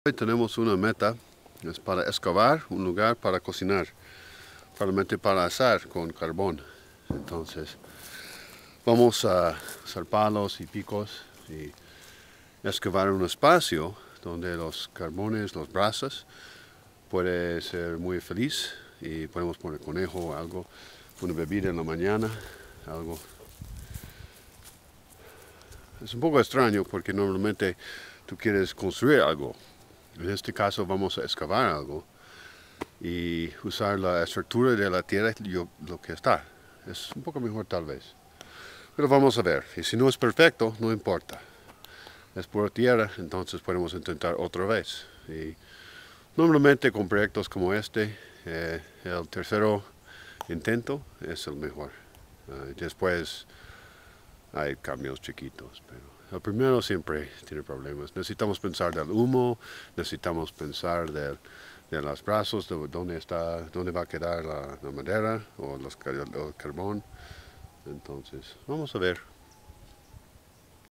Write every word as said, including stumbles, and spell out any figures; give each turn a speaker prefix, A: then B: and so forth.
A: Hoy tenemos una meta, es para excavar un lugar para cocinar, probablemente para asar con carbón. Entonces vamos a hacer palos y picos y excavar un espacio donde los carbones, los brasas, puede ser muy feliz y podemos poner conejo o algo, una bebida en la mañana, algo. Es un poco extraño porque normalmente tú quieres construir algo. En este caso vamos a excavar algo y usar la estructura de la tierra lo que está. Es un poco mejor tal vez. Pero vamos a ver. Y si no es perfecto, no importa. Es por tierra, entonces podemos intentar otra vez. Y normalmente con proyectos como este, eh, el tercero intento es el mejor. Uh, después hay cambios chiquitos, pero el primero siempre tiene problemas. Necesitamos pensar del humo, necesitamos pensar del, de los brazos, de dónde está, dónde va a quedar la, la madera o los, el carbón. Entonces, vamos a ver.